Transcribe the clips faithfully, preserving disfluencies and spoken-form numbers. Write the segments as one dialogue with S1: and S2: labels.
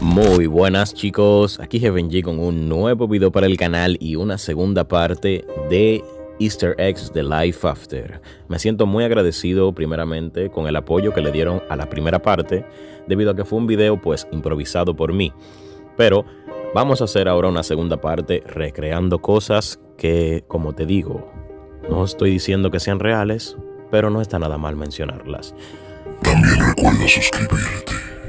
S1: Muy buenas chicos, aquí Heaven G con un nuevo video para el canal y una segunda parte de Easter Eggs de Life After. Me siento muy agradecido primeramente con el apoyo que le dieron a la primera parte, debido a que fue un video pues improvisado por mí. Pero vamos a hacer ahora una segunda parte recreando cosas que, como te digo, no estoy diciendo que sean reales, pero no está nada mal mencionarlas.
S2: También recuerda suscribirte.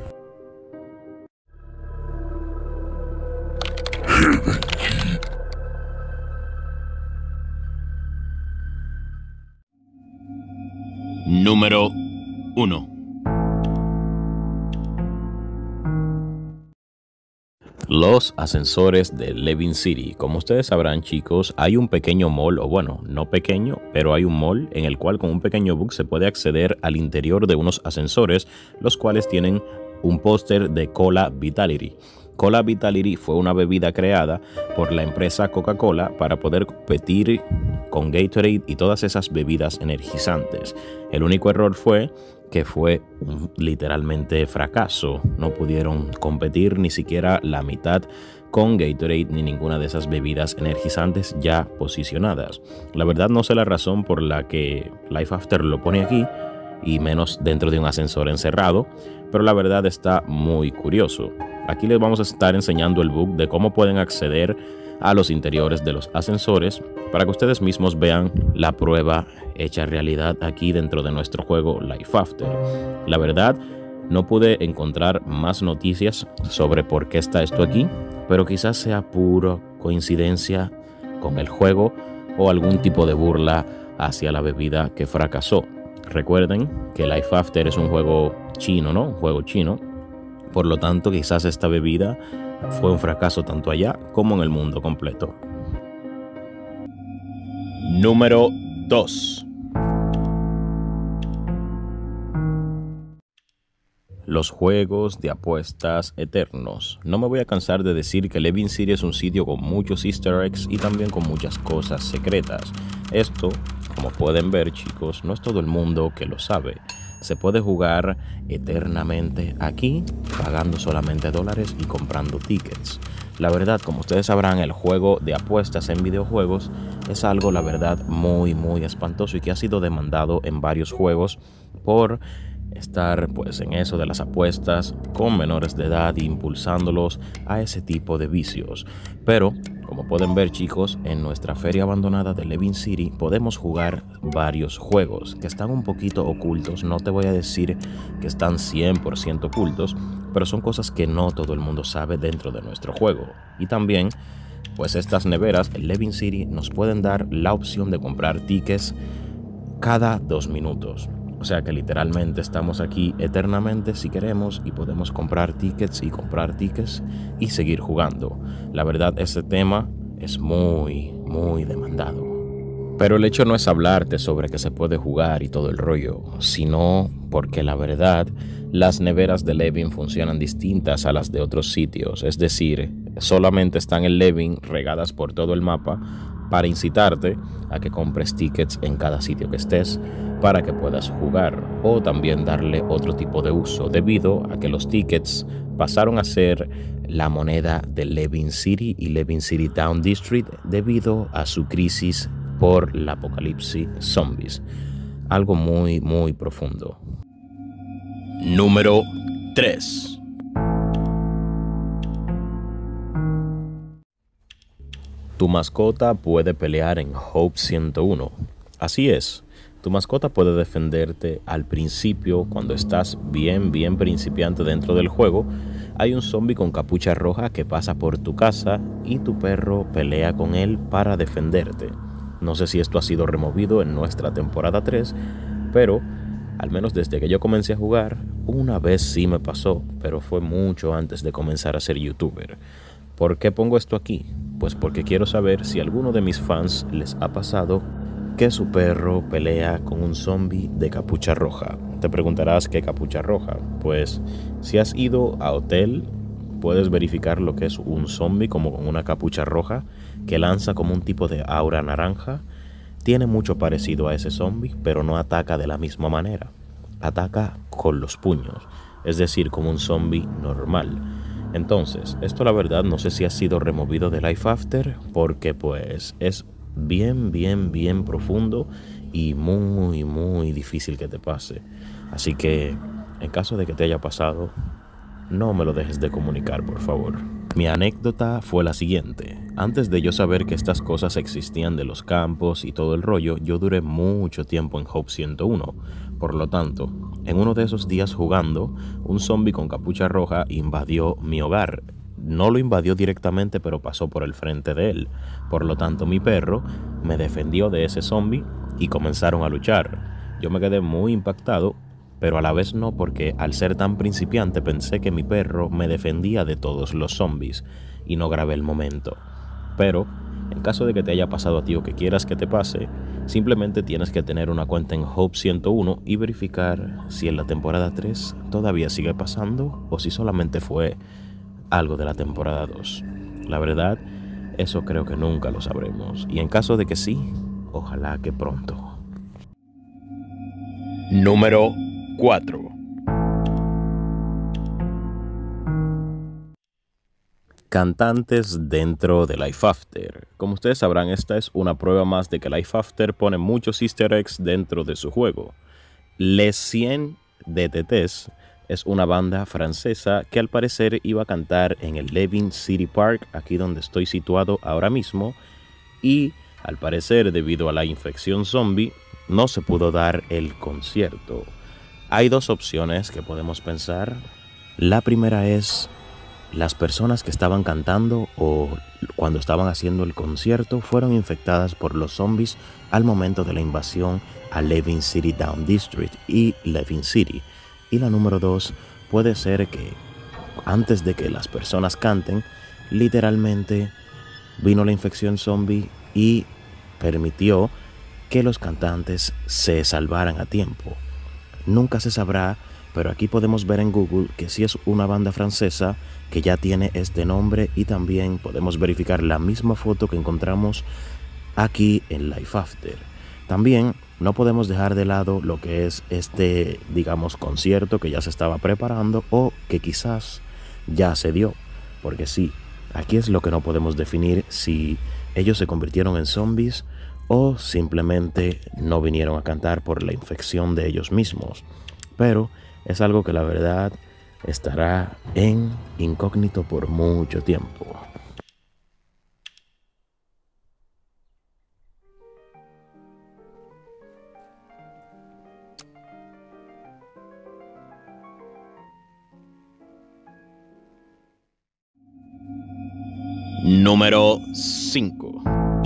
S1: Número uno. Los ascensores de Levin City. Como ustedes sabrán, chicos, hay un pequeño mall, o bueno, no pequeño, pero hay un mall en el cual con un pequeño bug se puede acceder al interior de unos ascensores, los cuales tienen un póster de Cola Vitality. Cola Vitality fue una bebida creada por la empresa Coca-Cola para poder competir con Gatorade y todas esas bebidas energizantes. El único error fue que fue un literalmente fracaso. No pudieron competir ni siquiera la mitad con Gatorade ni ninguna de esas bebidas energizantes ya posicionadas. La verdad no sé la razón por la que Life After lo pone aquí, y menos dentro de un ascensor encerrado, pero la verdad está muy curioso. Aquí les vamos a estar enseñando el bug de cómo pueden acceder a los interiores de los ascensores para que ustedes mismos vean la prueba hecha realidad aquí dentro de nuestro juego Life After. La verdad, no pude encontrar más noticias sobre por qué está esto aquí, pero quizás sea pura coincidencia con el juego o algún tipo de burla hacia la bebida que fracasó. Recuerden que Life After es un juego chino, ¿no? Un juego chino. Por lo tanto, quizás esta bebida fue un fracaso tanto allá como en el mundo completo. Número dos. Los juegos de apuestas eternos. No me voy a cansar de decir que Levin City es un sitio con muchos easter eggs y también con muchas cosas secretas. Esto, como pueden ver, chicos, no es todo el mundo que lo sabe. Se puede jugar eternamente aquí, pagando solamente dólares y comprando tickets. La verdad, como ustedes sabrán, el juego de apuestas en videojuegos es algo, la verdad, muy, muy espantoso y que ha sido demandado en varios juegos por estar pues en eso de las apuestas con menores de edad e impulsándolos a ese tipo de vicios. Pero como pueden ver, chicos, en nuestra feria abandonada de Levin City podemos jugar varios juegos que están un poquito ocultos. No te voy a decir que están cien por ciento ocultos, pero son cosas que no todo el mundo sabe dentro de nuestro juego. Y también pues estas neveras en Levin City nos pueden dar la opción de comprar tickets cada dos minutos. O sea que literalmente estamos aquí eternamente si queremos y podemos comprar tickets y comprar tickets y seguir jugando. La verdad, este tema es muy, muy demandado. Pero el hecho no es hablarte sobre que se puede jugar y todo el rollo, sino porque la verdad, las neveras de Levin funcionan distintas a las de otros sitios. Es decir, solamente están en Levin regadas por todo el mapa para incitarte a que compres tickets en cada sitio que estés para que puedas jugar, o también darle otro tipo de uso, debido a que los tickets pasaron a ser la moneda de Levin City y Levin City Town District debido a su crisis por la apocalipsis zombies. Algo muy, muy profundo. Número tres. Tu mascota puede pelear en Hope ciento uno. Así es, tu mascota puede defenderte al principio cuando estás bien, bien principiante dentro del juego. Hay un zombie con capucha roja que pasa por tu casa y tu perro pelea con él para defenderte. No sé si esto ha sido removido en nuestra temporada tres, pero al menos desde que yo comencé a jugar, una vez sí me pasó, pero fue mucho antes de comenzar a ser youtuber. ¿Por qué pongo esto aquí? Pues porque quiero saber si a alguno de mis fans les ha pasado que su perro pelea con un zombie de capucha roja. Te preguntarás qué capucha roja. Pues si has ido a hotel, puedes verificar lo que es un zombie como con una capucha roja que lanza como un tipo de aura naranja. Tiene mucho parecido a ese zombie, pero no ataca de la misma manera. Ataca con los puños, es decir, como un zombie normal. Entonces, esto la verdad no sé si ha sido removido de Life After porque pues es bien, bien, bien profundo y muy, muy difícil que te pase. Así que, en caso de que te haya pasado, no me lo dejes de comunicar, por favor. Mi anécdota fue la siguiente. Antes de yo saber que estas cosas existían de los campos y todo el rollo, yo duré mucho tiempo en Hope ciento uno. Por lo tanto, en uno de esos días jugando, un zombie con capucha roja invadió mi hogar. No lo invadió directamente, pero pasó por el frente de él. Por lo tanto, mi perro me defendió de ese zombie y comenzaron a luchar. Yo me quedé muy impactado, pero a la vez no, porque al ser tan principiante pensé que mi perro me defendía de todos los zombies y no grabé el momento. Pero, en caso de que te haya pasado a ti o que quieras que te pase, simplemente tienes que tener una cuenta en Hope ciento uno y verificar si en la temporada tres todavía sigue pasando o si solamente fue algo de la temporada dos. La verdad, eso creo que nunca lo sabremos. Y en caso de que sí, ojalá que pronto. Número cuatro. Cantantes dentro de Life After. Como ustedes sabrán, esta es una prueba más de que Life After pone muchos easter eggs dentro de su juego. Les cien de Tétés es una banda francesa que al parecer iba a cantar en el Levin City Park, aquí donde estoy situado ahora mismo, y al parecer debido a la infección zombie no se pudo dar el concierto. Hay dos opciones que podemos pensar. La primera es las personas que estaban cantando o cuando estaban haciendo el concierto fueron infectadas por los zombies al momento de la invasión a Levin City Down District y Levin City. Y la número dos puede ser que antes de que las personas canten, literalmente vino la infección zombie y permitió que los cantantes se salvaran a tiempo. Nunca se sabrá, pero aquí podemos ver en Google que sí es una banda francesa que ya tiene este nombre y también podemos verificar la misma foto que encontramos aquí en Life After. También no podemos dejar de lado lo que es este, digamos, concierto que ya se estaba preparando o que quizás ya se dio, porque sí, aquí es lo que no podemos definir si ellos se convirtieron en zombies o simplemente no vinieron a cantar por la infección de ellos mismos. Pero es algo que la verdad estará en incógnito por mucho tiempo. Número cinco.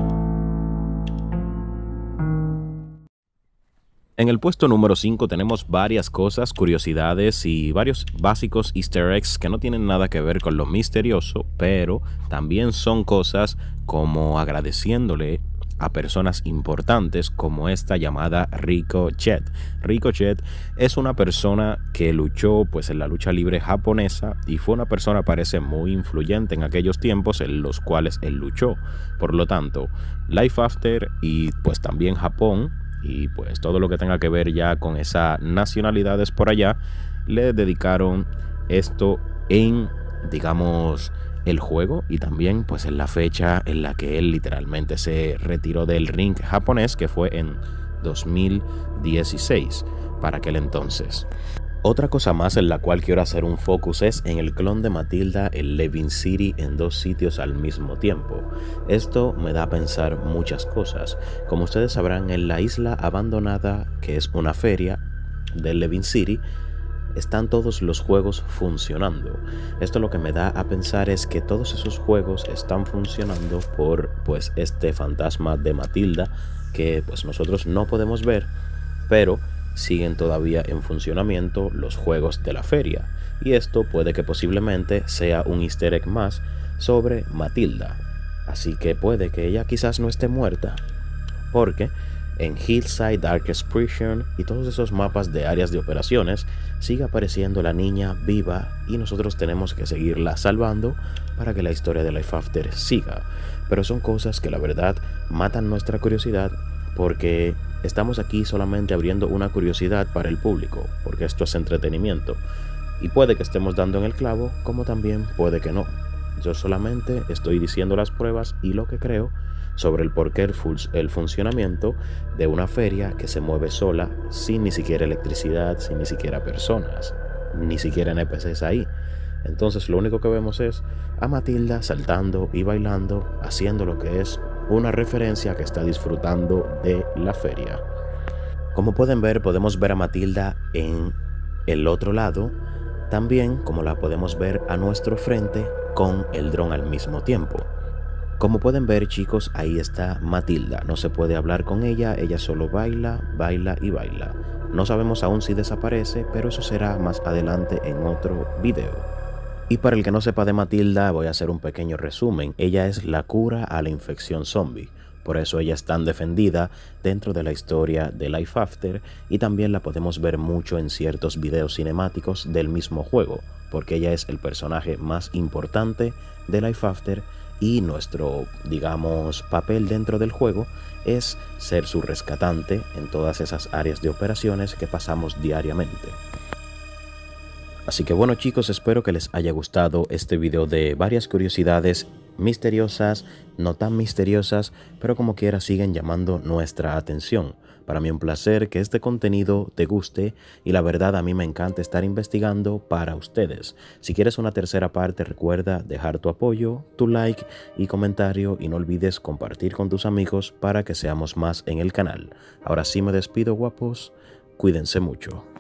S1: En el puesto número cinco tenemos varias cosas, curiosidades y varios básicos easter eggs que no tienen nada que ver con lo misterioso, pero también son cosas como agradeciéndole a personas importantes como esta llamada Ricochet. Ricochet es una persona que luchó pues en la lucha libre japonesa y fue una persona parece muy influyente en aquellos tiempos en los cuales él luchó. Por lo tanto, Life After y pues también Japón y pues todo lo que tenga que ver ya con esas nacionalidades por allá, le dedicaron esto en, digamos, el juego y también pues en la fecha en la que él literalmente se retiró del ring japonés, que fue en dos mil dieciséis para aquel entonces. Otra cosa más en la cual quiero hacer un focus es en el clon de Matilda en Levin City en dos sitios al mismo tiempo. Esto me da a pensar muchas cosas. Como ustedes sabrán, en la isla abandonada, que es una feria de Levin City, están todos los juegos funcionando. Esto lo que me da a pensar es que todos esos juegos están funcionando por pues este fantasma de Matilda que pues nosotros no podemos ver, pero siguen todavía en funcionamiento los juegos de la feria, y esto puede que posiblemente sea un easter egg más sobre Matilda, así que puede que ella quizás no esté muerta, porque en Hillside Darkest Prison y todos esos mapas de áreas de operaciones sigue apareciendo la niña viva y nosotros tenemos que seguirla salvando para que la historia de Life After siga. Pero son cosas que la verdad matan nuestra curiosidad, porque estamos aquí solamente abriendo una curiosidad para el público, porque esto es entretenimiento. Y puede que estemos dando en el clavo, como también puede que no. Yo solamente estoy diciendo las pruebas y lo que creo sobre el porqué el, el funcionamiento de una feria que se mueve sola, sin ni siquiera electricidad, sin ni siquiera personas, ni siquiera N P Cs ahí. Entonces lo único que vemos es a Matilda saltando y bailando, haciendo lo que es una referencia que está disfrutando de la feria. Como pueden ver, podemos ver a Matilda en el otro lado, también como la podemos ver a nuestro frente con el dron al mismo tiempo. Como pueden ver, chicos, ahí está Matilda. No se puede hablar con ella, ella solo baila, baila y baila. No sabemos aún si desaparece, pero eso será más adelante en otro video. Y para el que no sepa de Matilda, voy a hacer un pequeño resumen. Ella es la cura a la infección zombie. Por eso ella es tan defendida dentro de la historia de Life After, y también la podemos ver mucho en ciertos videos cinemáticos del mismo juego, porque ella es el personaje más importante de Life After y nuestro, digamos, papel dentro del juego es ser su rescatante en todas esas áreas de operaciones que pasamos diariamente. Así que bueno, chicos, espero que les haya gustado este video de varias curiosidades misteriosas, no tan misteriosas, pero como quiera siguen llamando nuestra atención. Para mí un placer que este contenido te guste y la verdad a mí me encanta estar investigando para ustedes. Si quieres una tercera parte, recuerda dejar tu apoyo, tu like y comentario, y no olvides compartir con tus amigos para que seamos más en el canal. Ahora sí me despido, guapos, cuídense mucho.